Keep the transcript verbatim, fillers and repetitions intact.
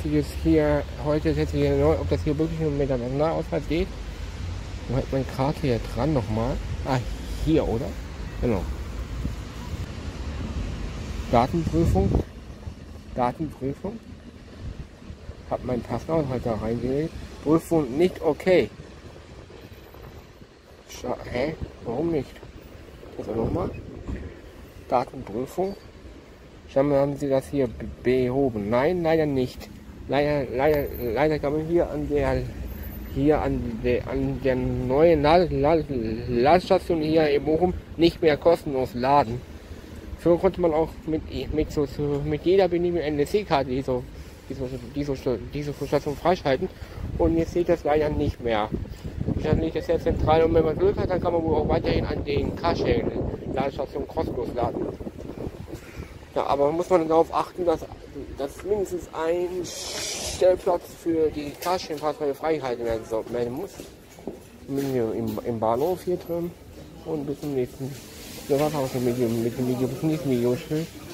setze ich jetzt hier, heute setze ich hier neu, ob das hier wirklich mit der Personalausweis geht. Wo hat meine Karte hier dran nochmal? Ah, hier, oder? Genau. Datenprüfung. Datenprüfung. Hab meinen Passausweis da reingelegt. Prüfung nicht okay. Scha Hä? Warum nicht? Also nochmal. Datenprüfung. Scheinbar haben sie das hier behoben. Nein, leider nicht. Leider, leider, leider kann man hier an der hier an der an der neuen Ladestation hier in Bochum nicht mehr kostenlos laden. Früher konnte man auch mit mit so, so mit jeder beliebigen N S C-Karte diese diese diese Station freischalten, und jetzt sieht das leider nicht mehr. Ich habe nicht das sehr zentral, und wenn man Glück hat, dann kann man wohl auch weiterhin an den Carsharing-Ladestationen kostenlos laden. Ja, aber muss man darauf achten, dass, dass mindestens ein Stellplatz für die Carsharing-Fahrzeuge freigehalten werden, so, werden muss. Im, Im Bahnhof hier drin, und bis zum nächsten. Ja, was habe ich mit dem, mit dem Video, bis zum nächsten Video. Tschüss.